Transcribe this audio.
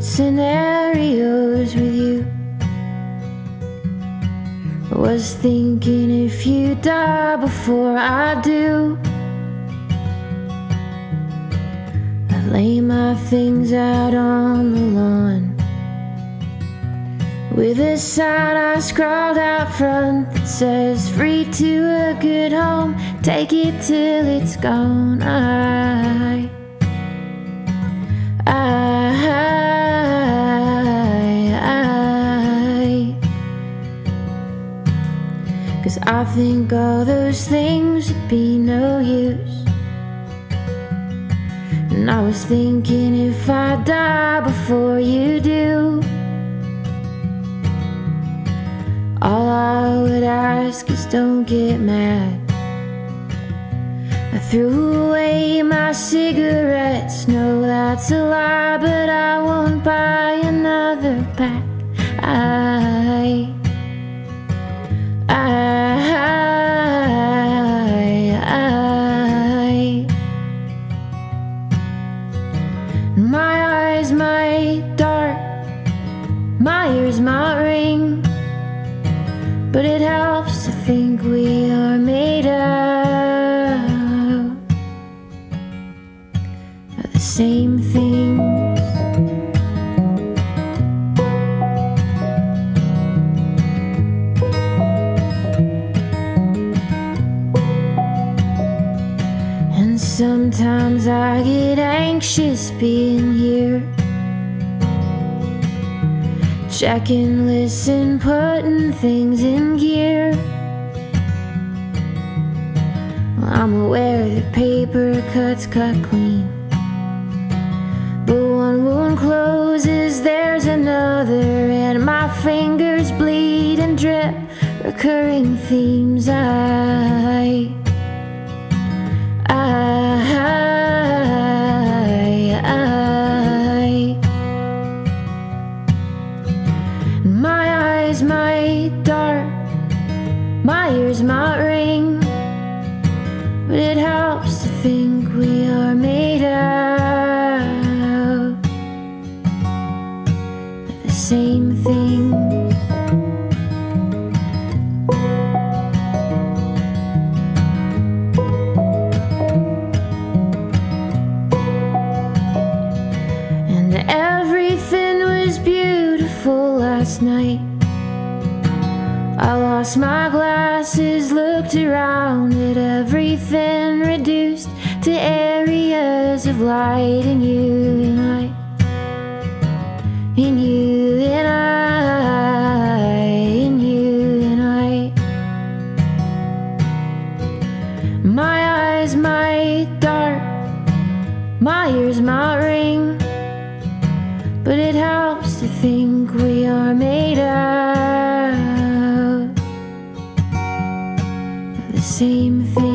wrote scenarios with you. I was thinking if you die before I do, I'd lay my things out on the lawn with a sign I scrawled out front that says, free to a good home, take it till it's gone. Cause I think all those things would be no use. And I was thinking if I die before you do, all I would ask is don't get mad. I threw away my cigarettes, no that's a lie, but I won't buy another pack. My eyes might dart, my ears might ring, but it helps to think we are made of the same things. And sometimes I get anxious being here, checking lists and putting things in gear. Well, I'm aware that paper cuts cut clean, but one wound closes, there's another, and my fingers bleed and drip recurring themes. My eyes might dart, my ears might ring, but it helps to think we are made of the same things. And everything was beautiful last night. I lost my glasses, looked around at everything reduced to areas of light, and you and I, and you and I, and you and I. My eyes might dart, my ears might ring, but it helps to think we are made of the same thing.